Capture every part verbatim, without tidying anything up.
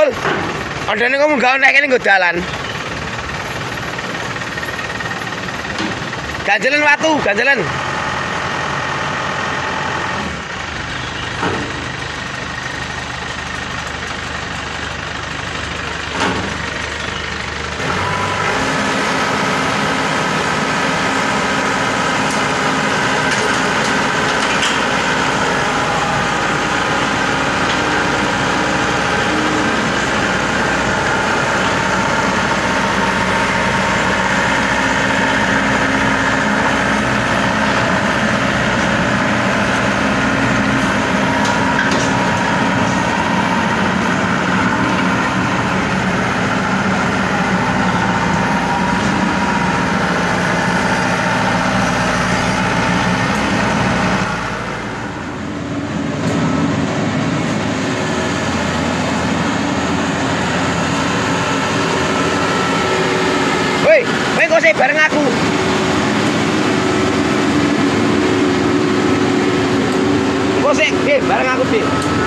Dul. Ondene kamu gak nek kene nggo dalan. Ganjelen watu, ganjelen. Kowe sik bareng aku. Kowe sik, eh bareng aku, Dik.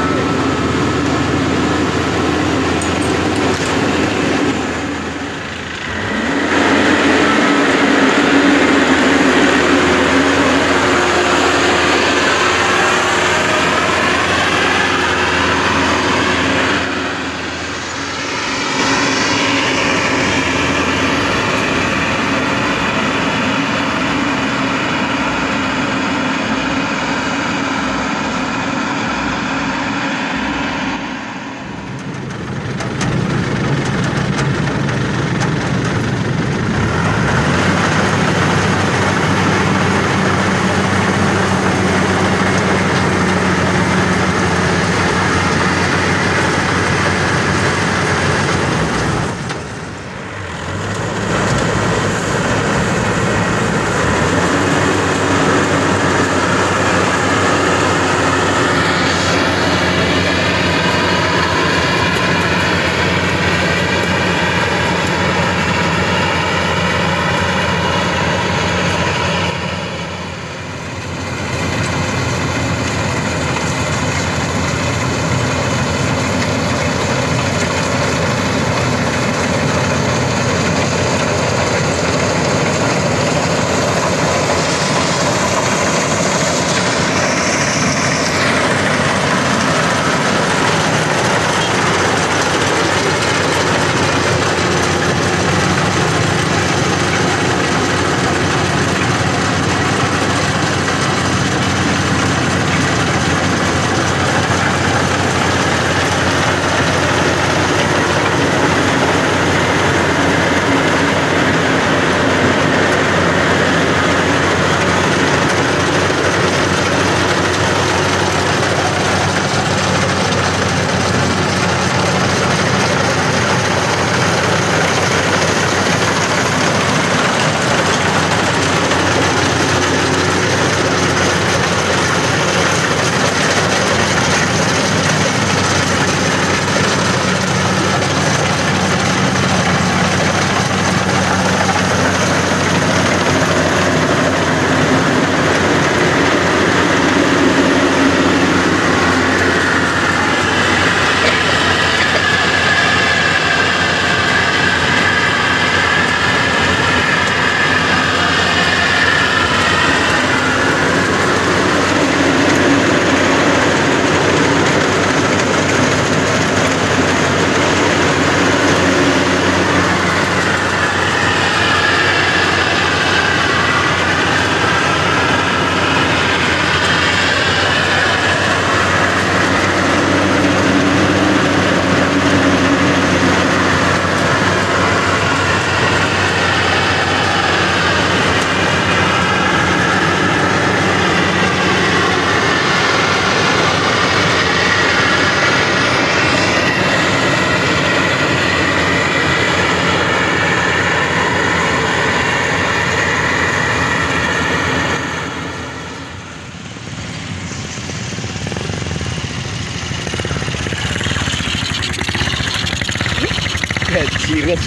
Jiret.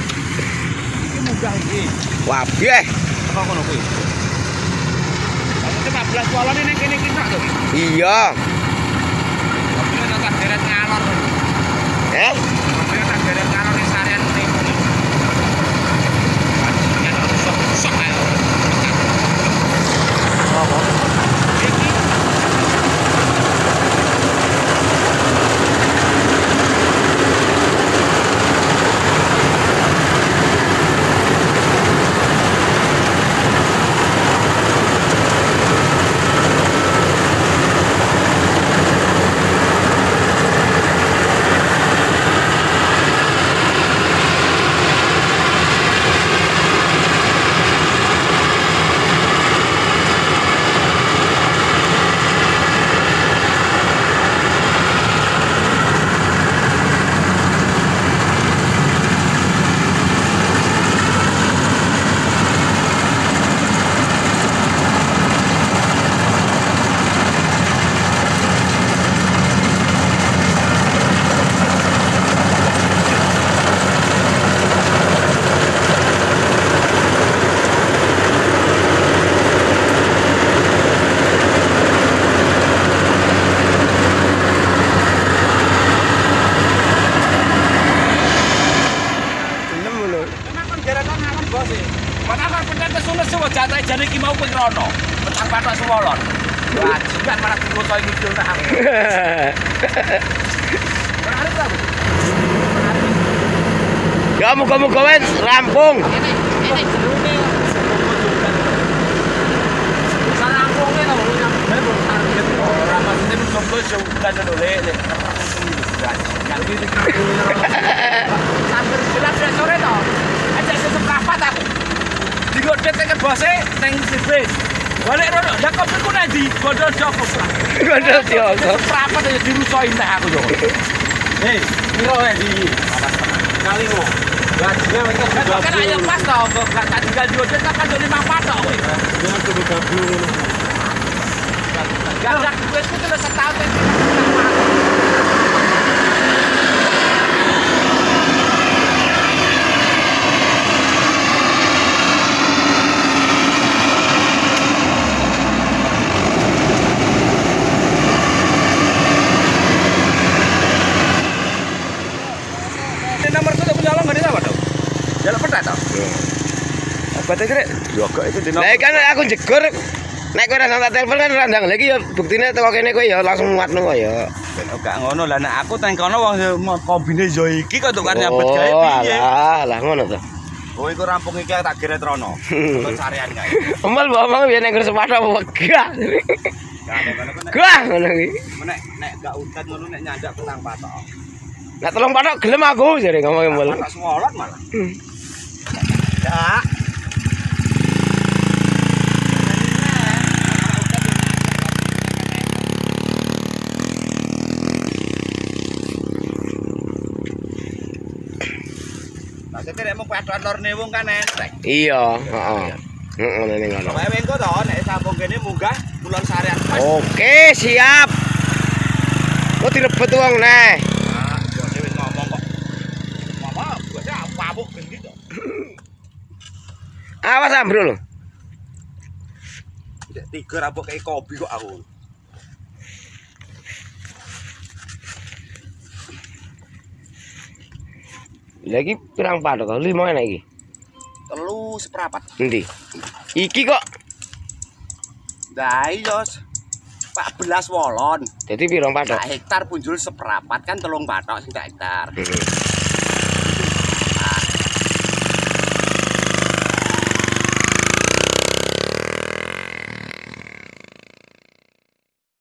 Iki munggah iki. Wabeh. Apa ngono kuwi? lima belas koloni ning kene iki tok lho. Iya. Tapi nek tak deret ngalor. Eh? jane iki mau kowe rono. Petang patok sewolon. Bajingan malah dikoso ngidul tak aku. Menarik lah. Ya muga-muga wis rampung. Ini ini jerone. Salah rampungnya lho, nyampe target ora maksudnya mencoba sudah dulu lek. Yang ini sampai jelas sore to. Aja seseprapat aku. Digodet ke bose ning sibis. Balik rono, dak kok ku ndi? Godhol Jokos lah. Godhol Jokos. Seprapat aja dirusoin teh aku yo. Hei, piro wae di? Kali wo. Gajinya mereka sudah kan ayo pas to, kok gak tak tinggal digodet tak kan lima patok kowe. Jangan kudu gabung. Gak dak wis ku terus setahun. Nomor itu punya lo nggak ada apa tuh? Jalan pernah tau? Apa tadi rek? Yoga itu di nomor. Lah kan aku jegur. Nek kowe ora tak telepon kan randang lagi ya buktine teko kene kowe ya langsung muatno kok ya. Gak ngono lah nek aku teng kono wong kombine yo iki kok tukan nyabet gawe piye. Oh, lah ngono to. Oh iku rampung iki tak geret rono. Untuk carian kae. Emal mbok biyen nek sepatu wegah. Gah ngono iki. Nek nek gak udan ngono nek nyandak petang patok. Nek tolong patok gelem aku jare ngomong embol. Tak semolot malah. Ya. Nah, jadi nek mung patok lorne wong kan enteng. Iya, heeh. Heeh ngene ngono. Pokoke mengko to nek sampung kene munggah kulon sarean. Oke, siap. Kok direbet wong neh. Awas ambrol lho. Tiga rabok kayak kopi kok aku. Lagi pirang patok kok lima enak iki. Telu seprapat. Endi? Iki kok. Lah iya. empat belas wolon. Jadi pirang patok? Hektar punjul seprapat kan telung patok sing hektar. Heeh.